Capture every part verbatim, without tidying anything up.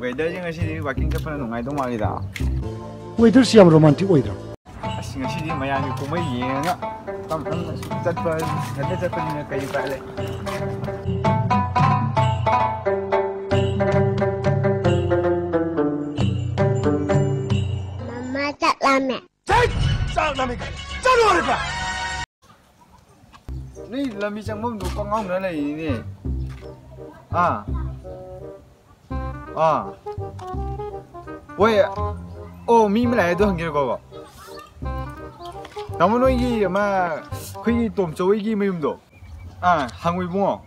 ꯋꯦꯗꯔꯁꯦ ꯉꯁꯤꯗꯤ ꯋꯥꯀꯤꯡ ꯆꯠꯄꯅ ꯅꯨꯡꯉꯥꯏꯗꯧ ꯃꯥꯜꯂꯤꯗ. ꯋꯦꯗꯔꯁꯤ ꯌꯥꯝ ꯔꯣꯃꯥꯟꯇꯤꯛ ꯑꯣꯏꯗ꯭ꯔꯣ? ꯑꯁ ꯉꯁꯤꯗꯤ ꯃꯌꯥꯝꯒꯤ ꯀꯨꯝꯍꯩ ꯌꯦꯡꯉꯒ ꯇꯞ ꯇꯞꯅ ꯆꯠꯄ ꯏꯊꯟꯇ ꯆꯠꯄꯅꯤꯅ ꯀꯩ ꯎꯄꯥꯏ ꯂꯩ. Mama cak lame. Cak! Cak lame kan? Cak luar ka! Ni lambi changmam du pangaung na lai ni. Ah. Ah. Wei. Oh, mi mai lai do hang ge ko ba. Namu noi gi ma khoi gi tom choi gi mayum do. Ah, hang wei bungo.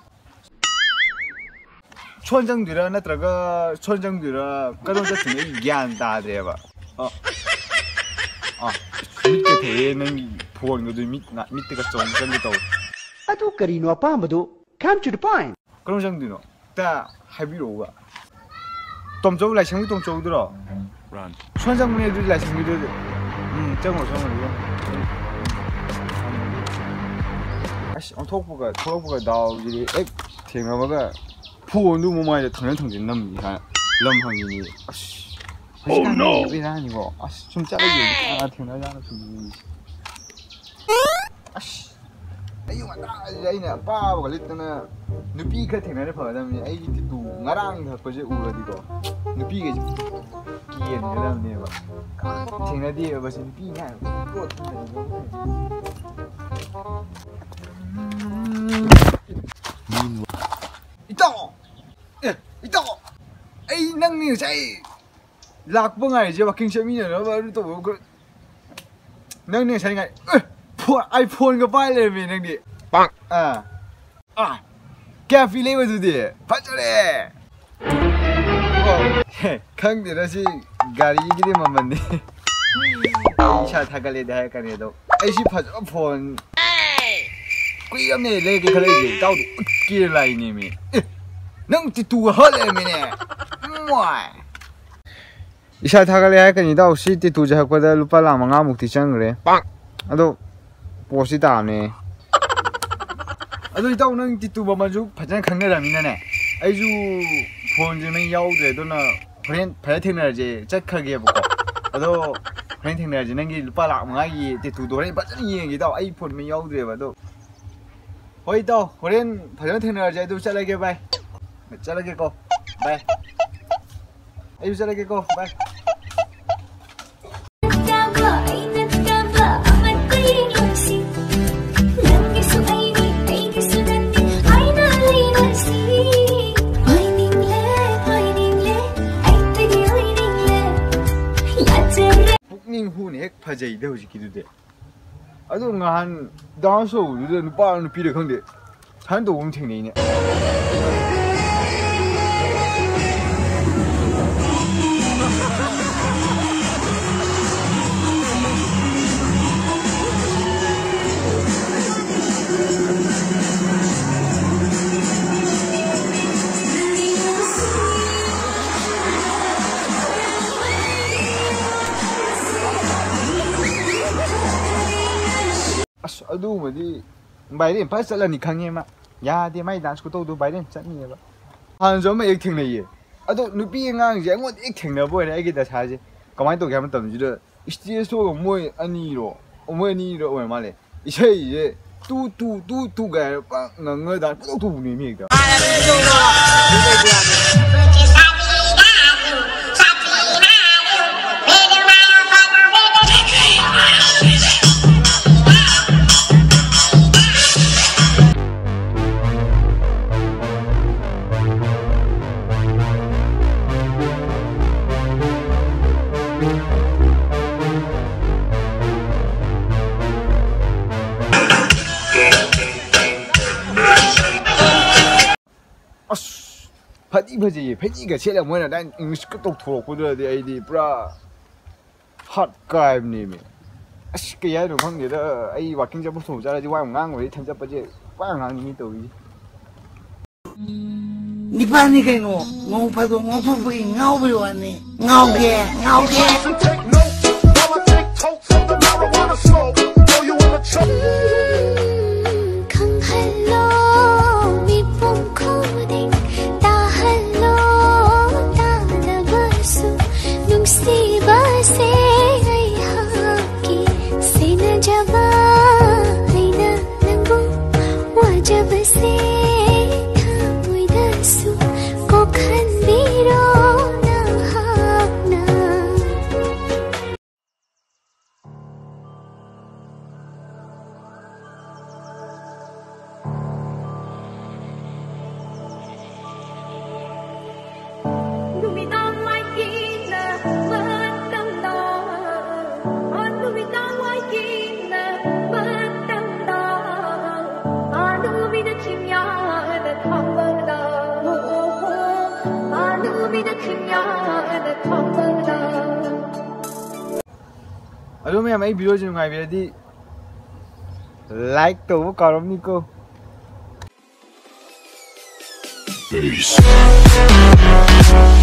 촌장들아 나트라가 촌장들아 그런 것들이 이해안 다돼봐. 어. 아, 밑에 대는 보는 것도 밑 밑에가 좀 전리도. 아도 그리노 아빠도 come to the point. 그런 정도는 다 하비로가. 톰조 라이창이 톰조들어. 런. 촌장분들 라이창이들. 음, 정어 정어 이거. 아씨, 톡보가 톡보가 나오지. 앱 땡어가 부원도 뭐 말이야 당연 당진 남이 하 럼항이니 아씨 oh no 왜 아니고 아씨 좀 짜르게 아 태어나지 않아 좀 아씨 아유 맞다 아이나 빠바가 리트나 누비 그 태어나를 봐다면 아이 또 나랑 갖고지 우라디고 누비게 기엔 그다음에 막 태어나디 버스 누비가 또 이따 예, 이따 에이 낭니 자이 락봉아 이제 와킹 셔미네 너 또 그 낭니 자이가 폰 아이폰 거 빨래미 낭니 빵아아 캐피 레버드디 파절해 어 강대라시 가리기리 만만네 이샤 타갈레다 할까네도 에이시 파저 폰 꾸이엄네 레게 그래지 따도 웃길 라이님이 nâng thì tù hết lên mày nè, ngoài. Isa thằng cái cái này đâu xí thì tù giờ qua đây lúc ba làm ngang một tí chân rồi, bang, à đâu, bỏ xí đàm nè, à đâu đâu nâng thì tù bao nhiêu phải chân khăng cái làm gì nè, ai chú phone cho mình yêu rồi đó là phải phải thế nào chứ, chắc khăng cái bụng, à đâu phải thế nào chứ nâng cái lúc ba làm ngang gì thì tù đó này bắt chân gì gì đâu, ai phone mình yêu rồi mà đâu, hồi đâu, hồi đến phải thế nào chứ đâu chắc là cái vậy. Charage ko. Bye. Ayo charage ko. Bye. Pukning hun hek phajai de hoji kidude. Adu ngahan danso ude nupa nupi de khangde. Than do um thingnei ne. Aduh, madi bayar pas jalan nikahnya mak, ya dia mai dance kutu tu bayar cakni apa. Hanjau mai ek thing nahi. Aduh, nupi ngang je, ngot ek thing na boy, ai kita sahaja. Kamai tu kaya macam tu je. Istilah so moi ani ro, moi ani ro, moi malah. Isai je, tu tu tu tu gaya, ngang ngang dan tu tu ni ni kita. Phadi phadi phadi cái xe là mới là đang English cái tộc thuộc của tôi thì ai đi bra hot guy này mày cái gì đó không gì đó ai vào kinh doanh bất thủ ra là chỉ qua một ngang rồi tham gia bao nhiêu qua một ngang như tôi 你把那个我我拍到我不会熬不完呢，熬个熬个。 Hello, mi phong khô đinh, ta hello, ta जब से थामुइदसु कोखनबिरो नहाना Numitang mai kina matanda An numitang mai kina matanda Anu mina kimya na thambada Anu mina kimya na thambada अदो मैं हमारी video जो नंगाई Bedi like तो वो करो निको Peace.